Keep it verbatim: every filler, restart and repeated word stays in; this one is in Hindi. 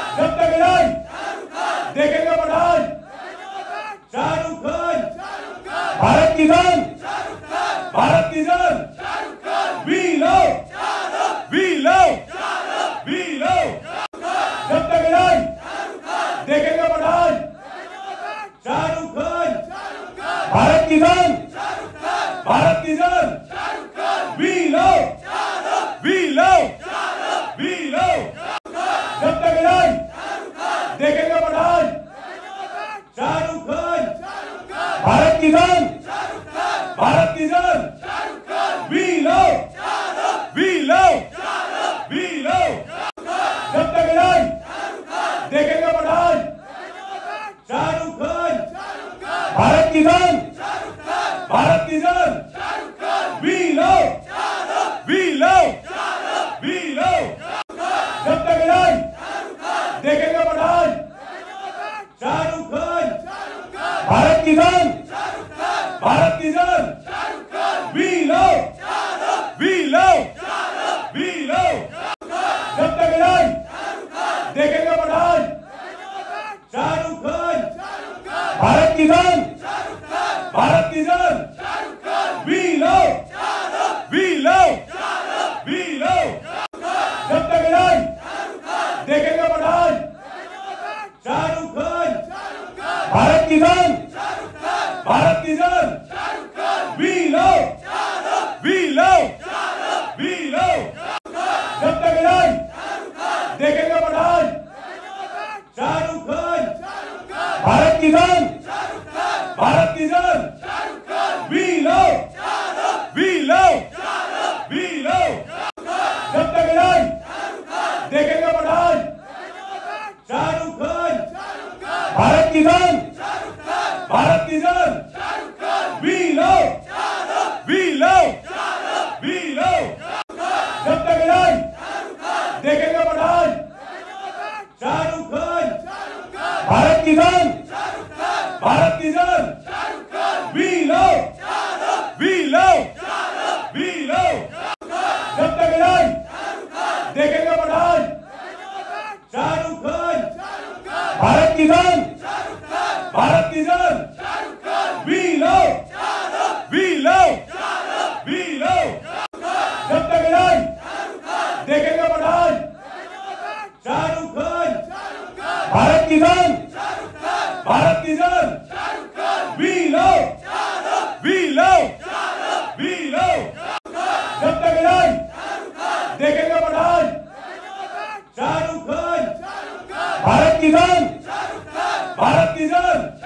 जब तक नहीं देखेंगे पठान। शाहरुख खान भारत की जान, भारत की जान। We love, we love, we love. जब तक नहीं देखेंगे पठान। शाहरुख खान भारत की जान, भारत की जान। We love, we love, we love. जब तक नहीं देखेंगे पठान। शाहरुख खान भारत की जान, भारत की जान। We love, we love, we love. जब तक नहीं देखेंगे पठान। शाहरुख खान भारत की जान, भारत की जान। We love, we love, we love. जब तक नहीं देखेंगे पठान। शाहरुख खान भारत की जान, भारत की जान। We love, we love, we love. जब तक नहीं देखेंगे पठान। शाहरुख खान भारत की जान, भारत की जान। We love, we love, we love. जब तक नहीं देखेंगे पठान। शाहरुख खान भारत की जान, भारत की जान। We love, we love, we love. जब तक नहीं देखेंगे पठान। शाहरुख खान भारत की जान, भारत की जान। We love, we love, we love. जब तक नहीं देखेंगे पठान। शाहरुख खान भारत की जान, भारत की जान। We love, we love, we love. जब तक नहीं देखेंगे पठान। शाहरुख खान भारत की जान, भारत की जान। We love, we love, we love. जब तक नहीं देखेंगे पठान। शाहरुख खान भारत की जान, भारत की जान। We love, we love, we love. जब तक नहीं देखेंगे पठान। शाहरुख खान भारत की जान, भारत की जान। We love, we love, we love. जब तक नहीं देखेंगे पठान। शाहरुख खान भारत की जान, भारत की जान।